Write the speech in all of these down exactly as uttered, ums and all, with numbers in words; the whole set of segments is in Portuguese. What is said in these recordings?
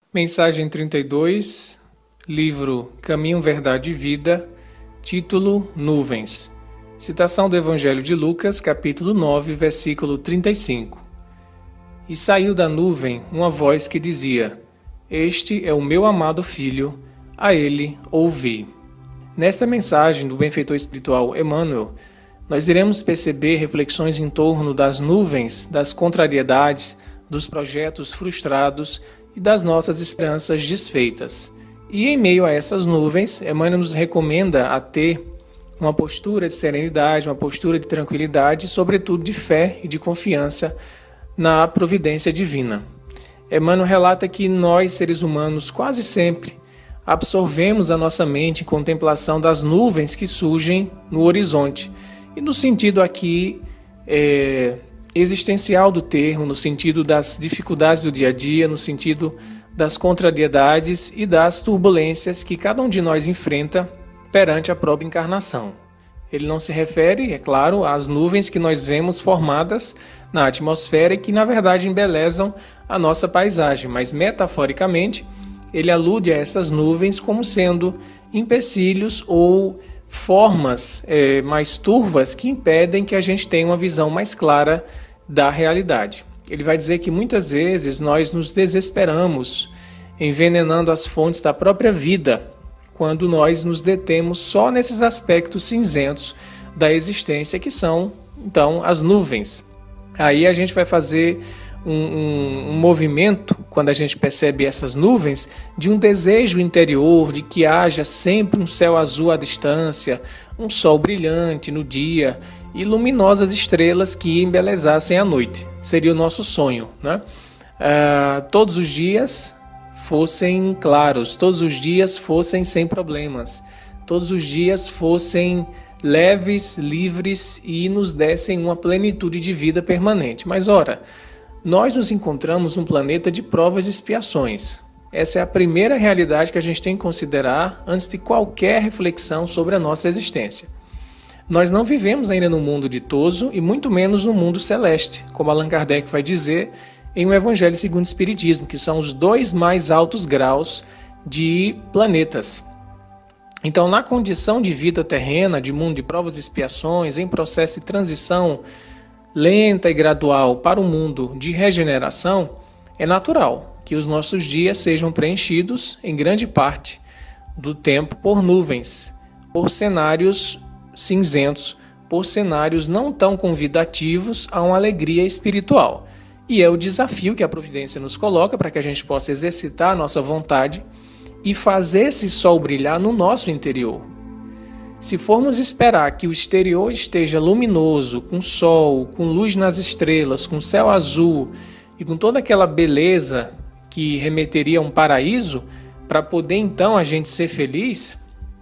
Mensagem trinta e dois, livro Caminho, Verdade e Vida, título Nuvens. Citação do Evangelho de Lucas, capítulo nove, versículo trinta e cinco. E saiu da nuvem uma voz que dizia: Este é o meu amado filho, a ele ouvi. Nesta mensagem do benfeitor espiritual Emmanuel, nós iremos perceber reflexões em torno das nuvens, das contrariedades, dos projetos frustrados e das nossas esperanças desfeitas. E em meio a essas nuvens, Emmanuel nos recomenda a ter uma postura de serenidade, uma postura de tranquilidade e, sobretudo, de fé e de confiança na providência divina. Emmanuel relata que nós, seres humanos, quase sempre absorvemos a nossa mente em contemplação das nuvens que surgem no horizonte. E no sentido aqui é, existencial do termo, no sentido das dificuldades do dia a dia, no sentido das contrariedades e das turbulências que cada um de nós enfrenta perante a própria encarnação. Ele não se refere, é claro, às nuvens que nós vemos formadas na atmosfera e que, na verdade, embelezam a nossa paisagem, mas, metaforicamente, ele alude a essas nuvens como sendo empecilhos ou formas é, mais turvas que impedem que a gente tenha uma visão mais clara da realidade. Ele vai dizer que muitas vezes nós nos desesperamos, envenenando as fontes da própria vida, quando nós nos detemos só nesses aspectos cinzentos da existência, que são, então, as nuvens. Aí a gente vai fazer um, um, um movimento, quando a gente percebe essas nuvens, de um desejo interior, de que haja sempre um céu azul à distância, um sol brilhante no dia e luminosas estrelas que embelezassem a noite. Seria o nosso sonho, né? Ah, todos os dias fossem claros, todos os dias fossem sem problemas, todos os dias fossem leves, livres e nos dessem uma plenitude de vida permanente. Mas, ora, nós nos encontramos num planeta de provas e expiações. Essa é a primeira realidade que a gente tem que considerar antes de qualquer reflexão sobre a nossa existência. Nós não vivemos ainda no mundo ditoso e muito menos no mundo celeste, como Allan Kardec vai dizer em O Evangelho segundo o Espiritismo, que são os dois mais altos graus de planetas. Então, na condição de vida terrena, de mundo de provas e expiações, em processo de transição lenta e gradual para um mundo de regeneração, é natural que os nossos dias sejam preenchidos, em grande parte do tempo, por nuvens, por cenários cinzentos, por cenários não tão convidativos a uma alegria espiritual. E é o desafio que a providência nos coloca para que a gente possa exercitar a nossa vontade e fazer esse sol brilhar no nosso interior. Se formos esperar que o exterior esteja luminoso, com sol, com luz nas estrelas, com céu azul e com toda aquela beleza que remeteria a um paraíso, para poder então a gente ser feliz,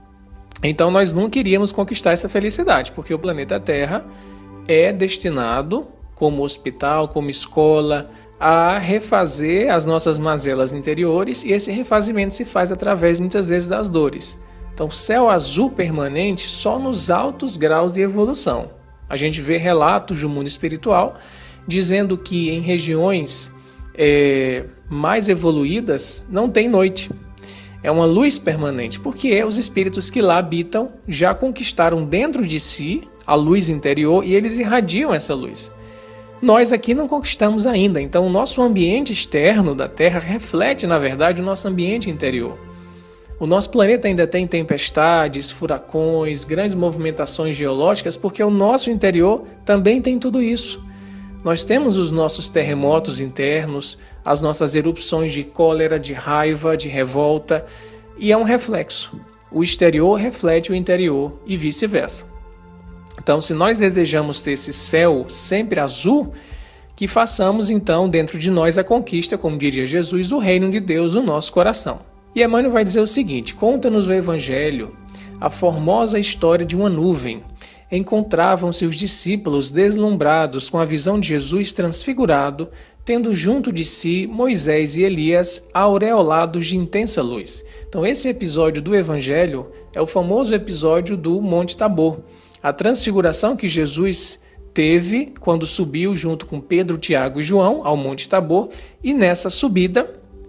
então nós nunca iríamos conquistar essa felicidade, porque o planeta Terra é destinado, como hospital, como escola, a refazer as nossas mazelas interiores, e esse refazimento se faz através, muitas vezes, das dores. Então, céu azul permanente só nos altos graus de evolução. A gente vê relatos do mundo espiritual dizendo que em regiões é, mais evoluídas não tem noite. É uma luz permanente, porque os espíritos que lá habitam já conquistaram dentro de si a luz interior e eles irradiam essa luz. Nós aqui não conquistamos ainda, então o nosso ambiente externo da Terra reflete, na verdade, o nosso ambiente interior. O nosso planeta ainda tem tempestades, furacões, grandes movimentações geológicas, porque o nosso interior também tem tudo isso. Nós temos os nossos terremotos internos, as nossas erupções de cólera, de raiva, de revolta, e é um reflexo. O exterior reflete o interior e vice-versa. Então, se nós desejamos ter esse céu sempre azul, que façamos então dentro de nós a conquista, como diria Jesus, do reino de Deus no nosso coração. E Emmanuel vai dizer o seguinte: conta-nos o Evangelho a formosa história de uma nuvem. Encontravam-se os discípulos deslumbrados com a visão de Jesus transfigurado, tendo junto de si Moisés e Elias aureolados de intensa luz. Então, esse episódio do Evangelho é o famoso episódio do Monte Tabor, a transfiguração que Jesus teve quando subiu junto com Pedro, Tiago e João ao Monte Tabor, e nessa subida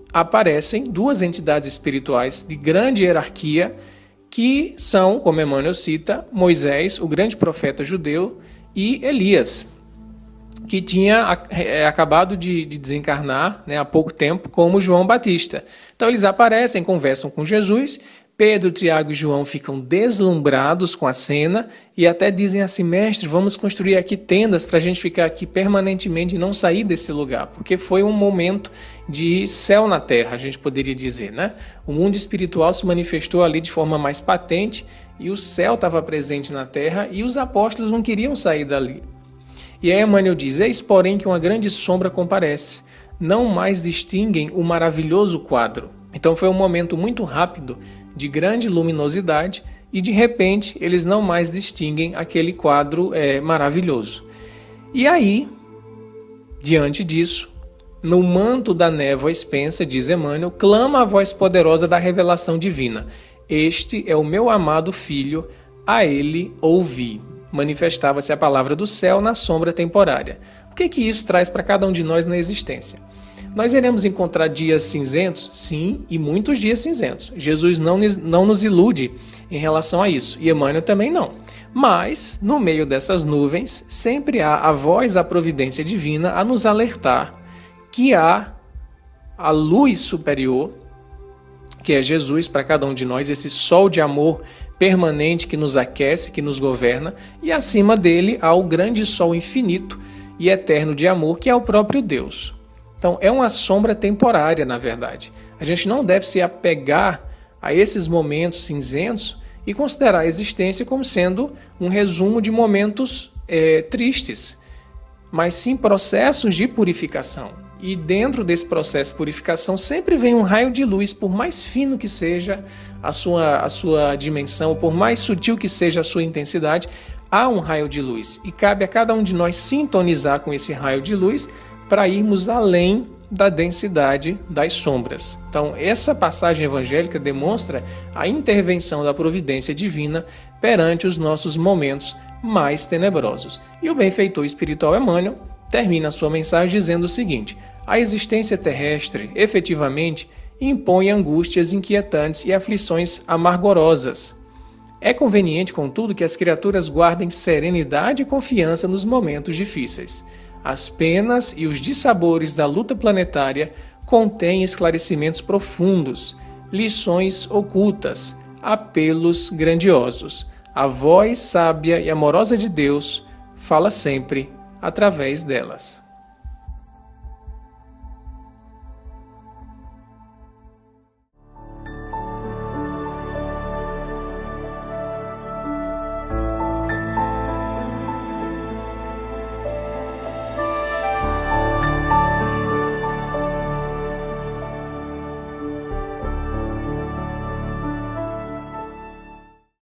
aparecem duas entidades espirituais de grande hierarquia, que são, como Emmanuel cita, Moisés, o grande profeta judeu, e Elias, que tinha é, acabado de, de desencarnar, né, há pouco tempo, como João Batista. Então eles aparecem, conversam com Jesus. Pedro, Tiago e João ficam deslumbrados com a cena e até dizem assim: mestre, vamos construir aqui tendas para a gente ficar aqui permanentemente e não sair desse lugar, porque foi um momento de céu na terra, a gente poderia dizer, né? O mundo espiritual se manifestou ali de forma mais patente e o céu estava presente na terra e os apóstolos não queriam sair dali. E aí Emmanuel diz: eis porém que uma grande sombra comparece, não mais distinguem o maravilhoso quadro. Então foi um momento muito rápido, de grande luminosidade, e de repente eles não mais distinguem aquele quadro é, maravilhoso. E aí, diante disso, no manto da névoa espensa, diz Emmanuel, clama a voz poderosa da revelação divina: este é o meu amado filho, a ele ouvi. Manifestava-se a palavra do céu na sombra temporária. O que que isso traz para cada um de nós na existência? Nós iremos encontrar dias cinzentos? Sim, e muitos dias cinzentos. Jesus não, não nos ilude em relação a isso, e Emmanuel também não. Mas, no meio dessas nuvens, sempre há a voz da providência divina a nos alertar que há a luz superior, que é Jesus para cada um de nós, esse sol de amor permanente que nos aquece, que nos governa, e acima dele há o grande sol infinito e eterno de amor, que é o próprio Deus. Então, é uma sombra temporária, na verdade. A gente não deve se apegar a esses momentos cinzentos e considerar a existência como sendo um resumo de momentos é, tristes, mas sim processos de purificação. E dentro desse processo de purificação sempre vem um raio de luz, por mais fino que seja a sua, a sua dimensão, por mais sutil que seja a sua intensidade, há um raio de luz. E cabe a cada um de nós sintonizar com esse raio de luz para irmos além da densidade das sombras. Então, essa passagem evangélica demonstra a intervenção da providência divina perante os nossos momentos mais tenebrosos. E o benfeitor espiritual Emmanuel termina a sua mensagem dizendo o seguinte: a existência terrestre, efetivamente, impõe angústias inquietantes e aflições amargorosas. É conveniente, contudo, que as criaturas guardem serenidade e confiança nos momentos difíceis. As penas e os dissabores da luta planetária contêm esclarecimentos profundos, lições ocultas, apelos grandiosos. A voz sábia e amorosa de Deus fala sempre através delas.